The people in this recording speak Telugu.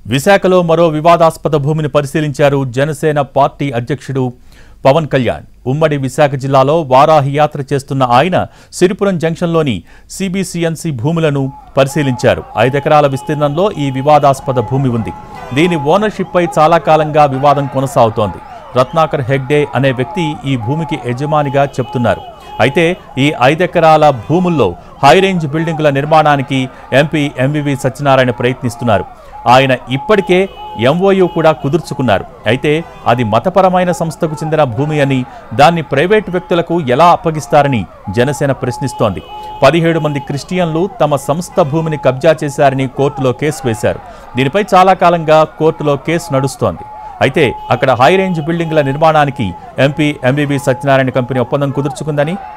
విశాఖలో మరో వివాదాస్పద భూమిని పరిశీలించారు జనసేన పార్టీ అధ్యక్షుడు పవన్ కళ్యాణ్. ఉమ్మడి విశాఖ జిల్లాలో వారాహి యాత్ర చేస్తున్న ఆయన సిరిపురం జంక్షన్లోని సిబిసిఎన్సి భూములను పరిశీలించారు. 5 ఎకరాల విస్తీర్ణంలో ఈ వివాదాస్పద భూమి ఉంది. దీని ఓనర్షిప్పై చాలా కాలంగా వివాదం కొనసాగుతోంది. రత్నాకర్ హెగ్డే అనే వ్యక్తి ఈ భూమికి యజమానిగా చెప్తున్నారు. అయితే ఈ 5 ఎకరాల భూముల్లో హైరేంజ్ బిల్డింగుల నిర్మాణానికి ఎంపీ ఎంవివి సత్యనారాయణ ప్రయత్నిస్తున్నారు. ఆయన ఇప్పటికే ఎంఓయూ కూడా కుదుర్చుకున్నారు. అయితే అది మతపరమైన సంస్థకు చెందిన భూమి అని, దాన్ని ప్రైవేటు వ్యక్తులకు ఎలా అప్పగిస్తారని జనసేన ప్రశ్నిస్తోంది. 17 మంది క్రిస్టియన్లు తమ సంస్థ భూమిని కబ్జా చేశారని కోర్టులో కేసు వేశారు. దీనిపై చాలా కాలంగా కోర్టులో కేసు నడుస్తోంది. అయితే అక్కడ హైరేంజ్ బిల్డింగుల నిర్మాణానికి ఎంపీ ఎంవివి సత్యనారాయణ కంపెనీ ఒప్పందం కుదుర్చుకుందని